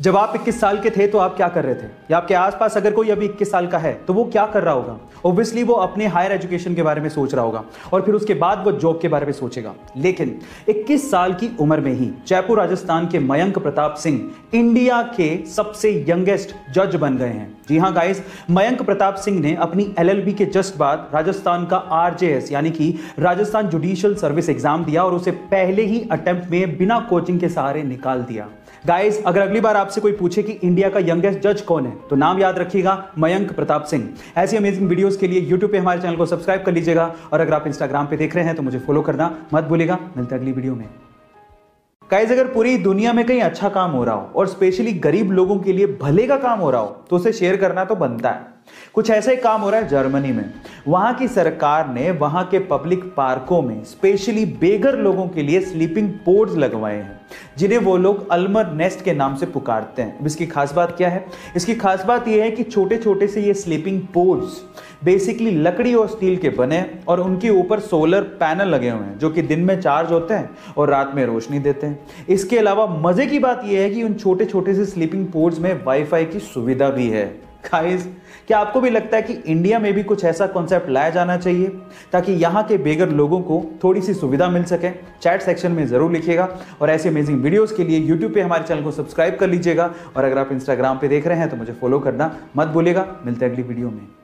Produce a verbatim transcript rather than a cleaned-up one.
जब आप इक्कीस साल के थे तो आप क्या कर रहे थे, या आपके आसपास अगर कोई अभी इक्कीस साल का है तो वो क्या कर रहा होगा? ऑब्वियसली वो अपने हायर एजुकेशन के बारे में सोच रहा होगा और फिर उसके बाद वो जॉब के बारे में सोचेगा। लेकिन इक्कीस साल की उम्र में ही जयपुर राजस्थान के मयंक प्रताप सिंह इंडिया के सबसे यंगेस्ट जज बन गए हैं। जी हां गाइस, मयंक प्रताप सिंह ने अपनी एल एल बी के जस्ट बाद राजस्थान का आर जे एस यानी कि राजस्थान जुडिशियल सर्विस एग्जाम दिया और उसे पहले ही अटेम्प्ट में बिना कोचिंग के सहारे निकाल दिया। गाइस, अगर अगली बार आपसे कोई पूछे कि इंडिया का यंगेस्ट जज कौन है तो नाम याद रखिएगा, मयंक प्रताप सिंह। ऐसी अमेजिंग वीडियोस के लिए यूट्यूब पे हमारे चैनल को सब्सक्राइब कर लीजिएगा और अगर आप इंस्टाग्राम पे देख रहे हैं तो मुझे फॉलो करना मत भूलिएगा। मिलते हैं अगली वीडियो में। गाइस, अगर पूरी दुनिया में कहीं अच्छा काम हो रहा हो और स्पेशली गरीब लोगों के लिए भले का काम हो रहा हो तो उसे शेयर करना तो बनता है। कुछ ऐसा ही काम हो रहा है जर्मनी में। वहां की सरकार ने वहां के पब्लिक पार्कों में स्पेशली बेघर लोगों के लिए स्लीपिंग पोड्स लगवाए हैं, जिन्हें वो लोग अल्मर नेस्ट के नाम से पुकारते हैं। इसकी खास बात क्या है? इसकी खास बात यह है कि छोटे छोटे से ये स्लीपिंग पोड्स बेसिकली लकड़ी और स्टील के बने और उनके ऊपर सोलर पैनल लगे हुए हैं जो कि दिन में चार्ज होते हैं और रात में रोशनी देते हैं। इसके अलावा मजे की बात यह है कि उन छोटे छोटे से स्लीपिंग पोड्स में वाईफाई की सुविधा भी है। गाइस, क्या आपको भी लगता है कि इंडिया में भी कुछ ऐसा कॉन्सेप्ट लाया जाना चाहिए ताकि यहाँ के बेघर लोगों को थोड़ी सी सुविधा मिल सके? चैट सेक्शन में जरूर लिखिएगा और ऐसे अमेजिंग वीडियोस के लिए यूट्यूब पे हमारे चैनल को सब्सक्राइब कर लीजिएगा और अगर आप इंस्टाग्राम पे देख रहे हैं तो मुझे फॉलो करना मत भूलिएगा। मिलते हैं अगली वीडियो में।